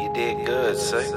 You did good, say.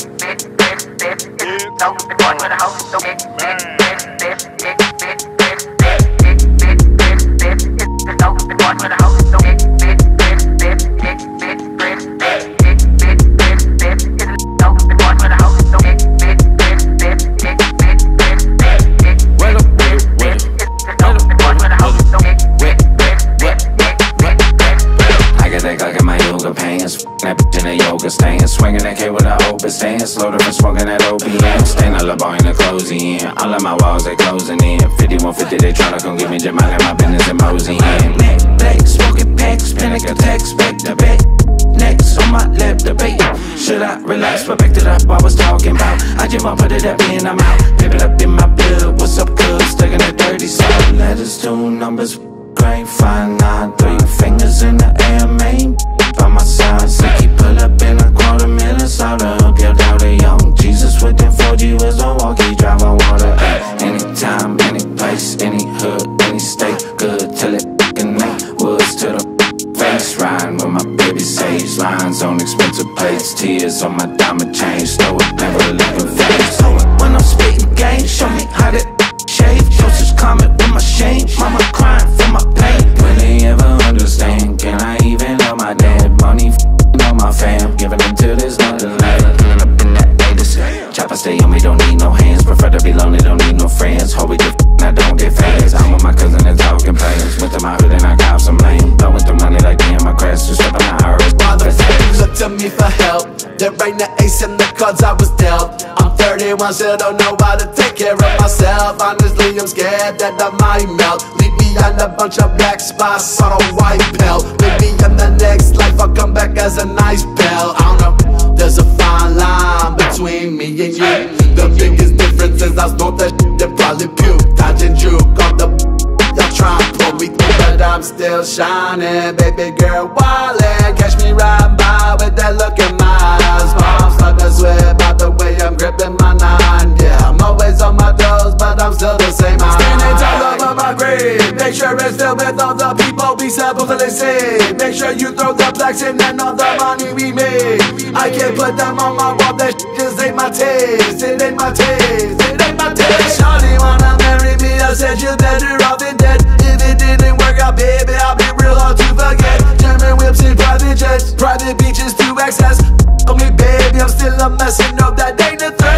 That bitch in a yoga stance, swinging that K with an open stance, slow to smoking that OPM. Stand all up in the closing in. All of my walls they closing in. 5150 they tryna come get me, just minding my business and mosey in. Neck black, smoking packs, panic attacks, back to back. Next on my lap debate. Should I relax? But back to the I was talking about. I just want put it up in, I'm out. Pip it up in my blood. What's up, good? Stuck in that dirty salt. Letters, 2 numbers, grain, 5, 9, 3 fingers in the air, man. By my side, Sicky pull up in a $250,000 soda up your daughter, young Jesus with them 4G was on walkie, drive on water. Anytime, any place, any hood, any state, good till it fucking ain't. Woods to the face, riding with my baby sage, lines on expensive plates, tears on my diamond chain, slow it, never leaving face. So when I'm spitting game, show me how that shave. Joseph comment with my shame, mama crying for my pain. Will they ever understand? Can I even love my dad? Money on my fam, giving them till there's nothing left. Pulling up in that latest chopper, stay on me, don't need no hands. Prefer to be lonely, don't need no friends. Hope we just I don't get fans. I'm with my cousin and talking plans. Went to my hood and I got some lane. Blowing through money like damn, my crash just stepping out her. Motherfuckers look to me for help. There ain't an ace in the cards I was dealt. I'm 31, still don't know how to take care of myself. Honestly, I'm scared that I might melt. Leave behind a bunch of black spots on a white belt. Maybe in the next life I'll come back as a nice belle. I don't know, there's a fine line between me and you. The biggest difference is I smoke that shit that probably puke. Dodging juke on the y'all try and pull me through, but I'm still shining. Baby girl wildin', catch me riding by with that look in my eyes. Mom start to swear about the way I'm gripping my 9. Yeah, I'm always on my toes, but I'm still the same. Standing tall over my grave, make sure it's filled with all the people we supposed to save. Make sure you throw the blacks in and all the money we made. I can't put them on my wall, that shit just ain't my taste. It ain't my taste, it ain't my taste. Shawty wanna marry me, I said you better off than dead. If it didn't work out, baby, I'll be real hard to forget. German whips and private jets, private beaches to access. Only baby, I'm still a mess, and know that ain't a threat.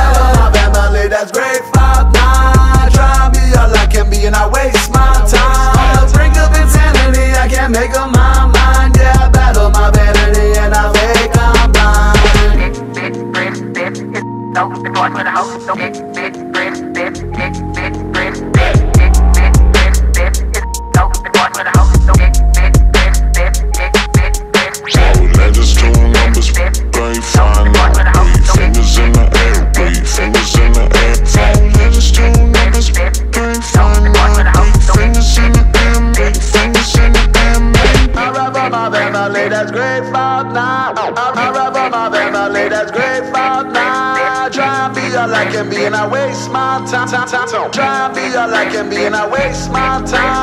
My family, that's great, 5, 9. Try and be all I can be and I waste my time. On the brink of insanity, I can't make up my mind. Yeah, I battle my vanity and I fake I'm blind. Letters, 2 numbers, brain, 5, 9, 3 fingers in the air, 3 fingers in the air. 4 letters, 2 numbers, brain, 5, 9, 3 fingers in the air, 8 fingers in the air. I rap on my family, that's great, 5, 9. I rap on my family, that's great, 5, 9. Try and be all I can be and I waste my time. Try and be all I can be and I waste my time.